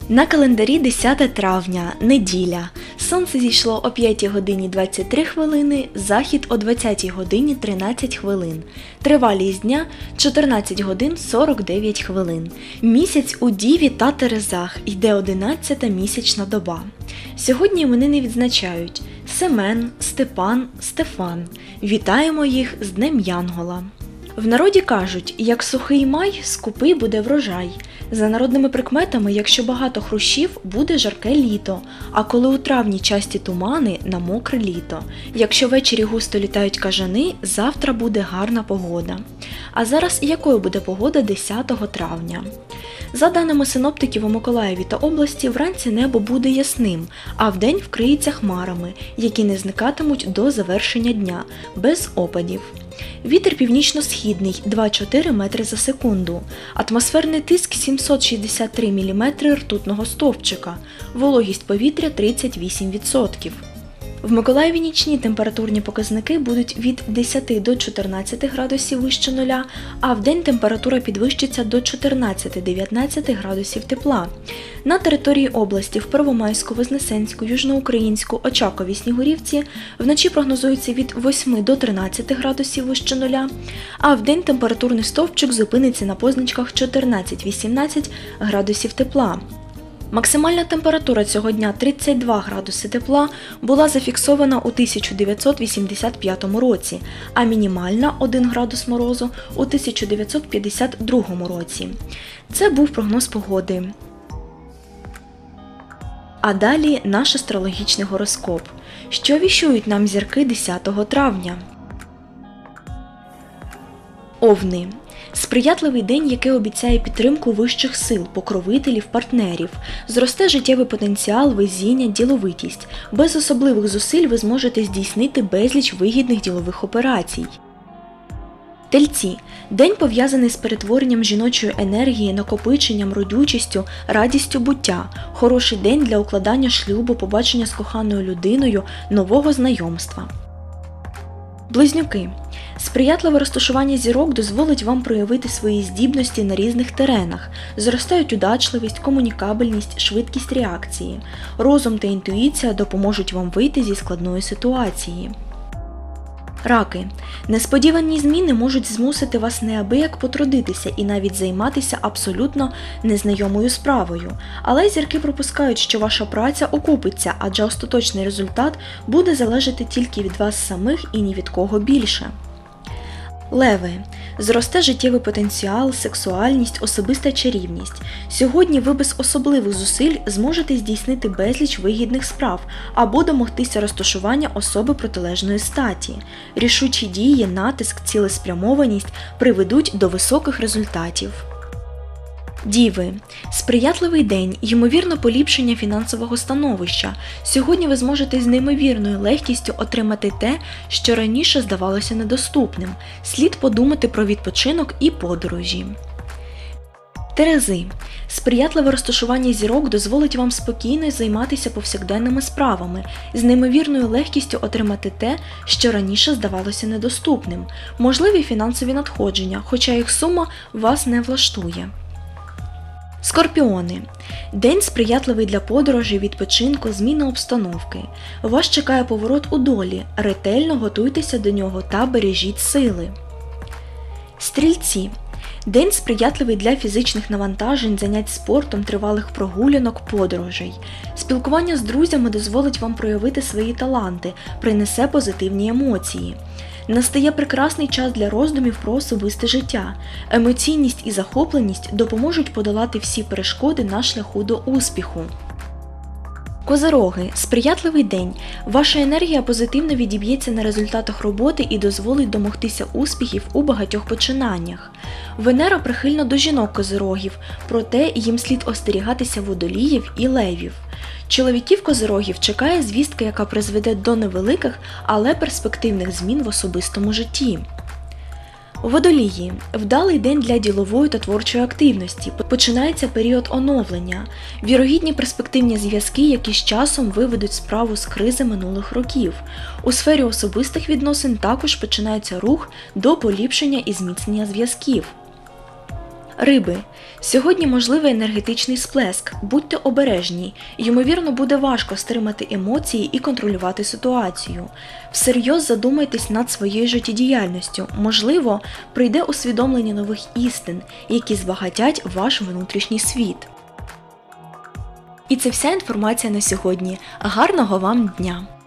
На календарі 10 травня, неділя. Сонце зійшло о 5 годині 23 хвилини, захід о 20 годині 13 хвилин. Тривалість дня – 14 годин 49 хвилин. Місяць у Діві та Терезах, йде 11-та місячна доба. Сьогодні іменини відзначають Семен, Степан, Стефан. Вітаємо їх з Днем Янгола. В народі кажуть, як сухий май, скупий буде врожай. За народними прикметами, якщо багато хрущів, буде жарке літо, а коли у травні часті тумани – на мокре літо. Якщо ввечері густо літають кажани, завтра буде гарна погода. А зараз якою буде погода 10 травня? За даними синоптиків у Миколаєві та області, вранці небо буде ясним, а вдень вкриється хмарами, які не зникатимуть до завершення дня, без опадів. Вітер північно-східний 2-4 метри за секунду, атмосферний тиск 763 мм ртутного стовпчика, вологість повітря 38%. В Миколаєві нічні температурні показники будуть від 10 до 14 градусів вище нуля, а вдень температура підвищиться до 14-19 градусів тепла. На території області в Первомайську, Вознесенську, Южноукраїнську, Очакові, Снігурівці вночі прогнозується від 8 до 13 градусів вище нуля, а вдень температурний стовпчик зупиниться на позначках 14-18 градусів тепла. Максимальна температура цього дня 32 градуси тепла була зафіксована у 1985 році, а мінімальна 1 градус морозу у 1952 році. Це був прогноз погоди. А далі наш астрологічний гороскоп. Що віщують нам зірки 10 травня? Овни. Сприятливий день, який обіцяє підтримку вищих сил, покровителів, партнерів. Зросте життєвий потенціал, везіння, діловитість. Без особливих зусиль ви зможете здійснити безліч вигідних ділових операцій. Тельці. День пов'язаний з перетворенням жіночої енергії, накопиченням, родючістю, радістю буття. Хороший день для укладання шлюбу, побачення з коханою людиною, нового знайомства. Близнюки. Сприятливе розташування зірок дозволить вам проявити свої здібності на різних теренах. Зростають удачливість, комунікабельність, швидкість реакції. Розум та інтуїція допоможуть вам вийти зі складної ситуації. Раки. Несподівані зміни можуть змусити вас неабияк потрудитися і навіть займатися абсолютно незнайомою справою. Але зірки припускають, що ваша праця окупиться, адже остаточний результат буде залежати тільки від вас самих і ні від кого більше. Леви. Зросте життєвий потенціал, сексуальність, особиста чарівність. Сьогодні ви без особливих зусиль зможете здійснити безліч вигідних справ або домогтися розташування особи протилежної статі. Рішучі дії, натиск, цілеспрямованість приведуть до високих результатів. Діви. Сприятливий день, ймовірно поліпшення фінансового становища. Сьогодні ви зможете з неймовірною легкістю отримати те, що раніше здавалося недоступним. Слід подумати про відпочинок і подорожі. Терези. Сприятливе розташування зірок дозволить вам спокійно займатися повсякденними справами, з неймовірною легкістю отримати те, що раніше здавалося недоступним. Можливі фінансові надходження, хоча їх сума вас не влаштує. Скорпіони. День сприятливий для подорожей, відпочинку, зміни обстановки. Вас чекає поворот у долі, ретельно готуйтеся до нього та бережіть сили. Стрільці. День сприятливий для фізичних навантажень, занять спортом, тривалих прогулянок, подорожей. Спілкування з друзями дозволить вам проявити свої таланти, принесе позитивні емоції. Настає прекрасний час для роздумів про особисте життя. Емоційність і захопленість допоможуть подолати всі перешкоди на шляху до успіху. Козироги. Сприятливий день. Ваша енергія позитивно відіб'ється на результатах роботи і дозволить домогтися успіхів у багатьох починаннях. Венера прихильна до жінок-козирогів, проте їм слід остерігатися водоліїв і левів. Чоловіків-козирогів чекає звістка, яка призведе до невеликих, але перспективних змін в особистому житті. Водолії. Вдалий день для ділової та творчої активності. Починається період оновлення. Вірогідні перспективні зв'язки, які з часом виведуть справу з кризи минулих років. У сфері особистих відносин також починається рух до поліпшення і зміцнення зв'язків. Риби. Сьогодні можливий енергетичний сплеск, будьте обережні, ймовірно буде важко стримати емоції і контролювати ситуацію. Всерйоз задумайтесь над своєю життєдіяльністю, можливо, прийде усвідомлення нових істин, які збагатять ваш внутрішній світ. І це вся інформація на сьогодні. Гарного вам дня!